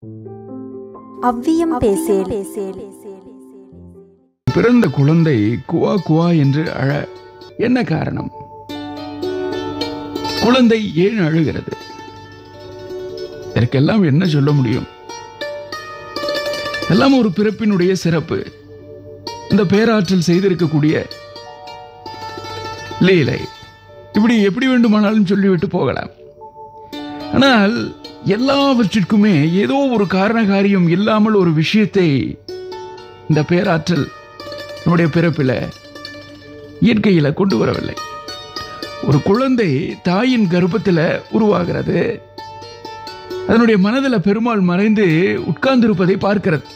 அவ்வியம் பேசேல். பிறந்த குழந்தை குவா குவா என்று அழ என்ன காரணம்? குழந்தை ஏன் அழுகிறது? இதற்கெல்லாம் என்ன சொல்ல முடியும்? எல்லாம் ஒரு பிறப்பினுடைய சிறப்பு, இந்த பேராற்றல் செய்திருக்கக்கூடிய லீலை. இப்படி எப்படி வேண்டுமானாலும் சொல்லிவிட்டு போகலாம். ஆனால் எல்லாவற்றிற்குமே ஏதோ ஒரு காரண காரியம் இல்லாமல் ஒரு விஷயத்தை இந்த பேராற்றல் நம்முடைய பிறப்பில இயற்கையில கொண்டு வரவில்லை. ஒரு குழந்தை தாயின் கர்ப்பத்தில் உருவாகிறது. அதனுடைய மனதில் பெருமாள் மறைந்து உட்கார்ந்திருப்பதை பார்க்கிறது.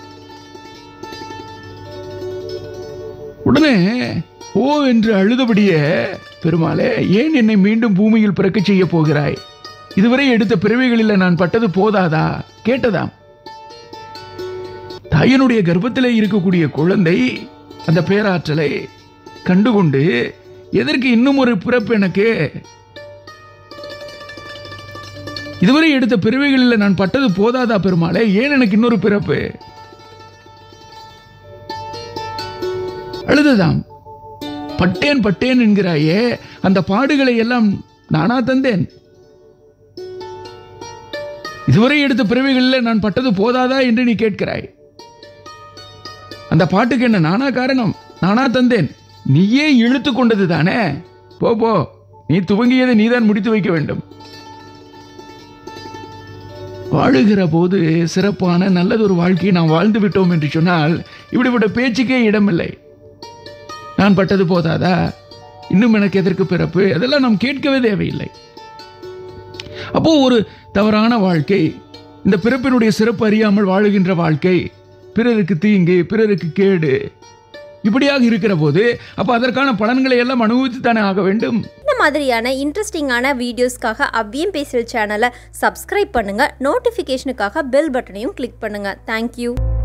உடனே ஓ என்று அழுதபடியே, பெருமாளே, ஏன் என்னை மீண்டும் பூமியில் பிறக்க செய்ய போகிறாய்? இதுவரை எடுத்த பிறவிகளில் நான் பட்டது போதாதா கேட்டதாம். தாயினுடைய கர்ப்பத்திலே இருக்கக்கூடிய குழந்தை அந்த பேராற்றலை கண்டுகொண்டு, எதற்கு இன்னும் ஒரு பிறப்பு எனக்கு? இதுவரை எடுத்த பிறவிகளில் நான் பட்டது போதாதா பெருமாளே, ஏன் எனக்கு இன்னொரு பிறப்பு? அழுததாம். பட்டேன் பட்டேன் என்கிறாயே, அந்த பாடுகளை எல்லாம் நானா தந்தேன்? இதுவரை எடுத்த பிறவிகளில் நான் பட்டது போதாதா என்று நீ கேட்கிறாய். அந்த பாட்டுக்கு என்ன நானா காரணம்? நானா தந்தேன்? நீயே இழுத்து கொண்டது தானே. போ போ, நீ துவங்கியதை நீதான் முடித்து வைக்க வேண்டும். வாழுகிற போது சிறப்பான நல்லதொரு வாழ்க்கையை நாம் வாழ்ந்து விட்டோம் என்று சொன்னால் இப்படிப்பட்ட பேச்சுக்கே இடமில்லை. நான் பட்டது போதாதா, இன்னும் எனக்கு எதற்கு பிறப்பு, அதெல்லாம் நாம் கேட்கவே தேவையில்லை. அப்போ ஒரு தவறான வாழ்க்கை, இந்த பிறப்பினுடைய சிறப்பு அறியாமல் வாழுகின்ற வாழ்க்கை, பிறருக்கு தீங்கு, பிறருக்கு கேடு, இப்படியாக இருக்கிற போது அப்ப அதற்கான பலன்களை எல்லாம் அனுபவித்து தானே ஆக வேண்டும். இந்த மாதிரியான இன்ட்ரெஸ்டிங்கான வீடியோஸ்க்காக அவ்வியம் பேசல் சேனலை சப்ஸ்கிரைப் பண்ணுங்க. நோட்டிஃபிகேஷனுக்காக பெல் பட்டனையும் கிளிக் பண்ணுங்க. தேங்க்யூ.